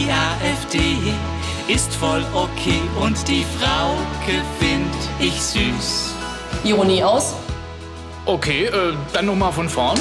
Die AfD ist voll okay und die Frauke find ich süß. Ironie aus. Okay, dann nochmal von vorn.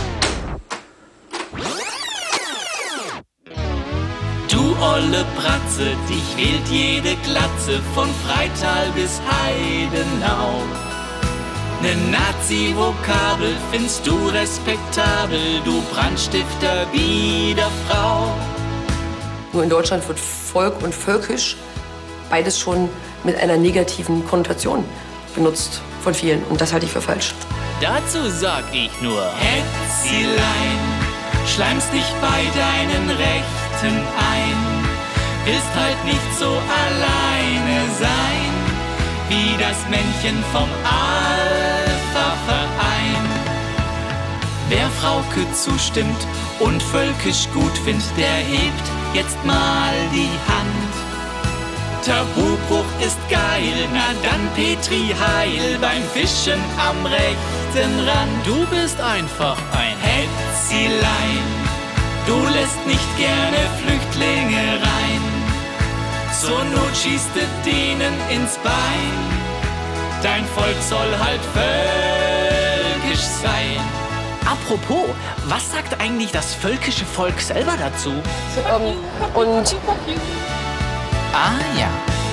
Du olle Bratze, dich wählt jede Glatze von Freital bis Heidenau. Ne Nazi-Vokabel findest du respektabel, du Brandstifter Biederfrau. Nur in Deutschland wird Volk und völkisch beides schon mit einer negativen Konnotation benutzt von vielen. Und das halte ich für falsch. Dazu sag ich nur, Hetzelein, schleimst dich bei deinen Rechten ein, willst halt nicht so alleine sein, wie das Männchen vom Alpha-Verein. Wer Frauke zustimmt und völkisch gut findet, der hebt jetzt mal die Hand. Tabubruch ist geil, na dann Petri Heil beim Fischen am rechten Rand. Du bist einfach ein Hetzelein, du lässt nicht gerne Flüchtlinge rein. Zur Not schießt es denen ins Bein, dein Volk soll halt völkisch sein. Apropos, was sagt eigentlich das völkische Volk selber dazu? Und Ah ja.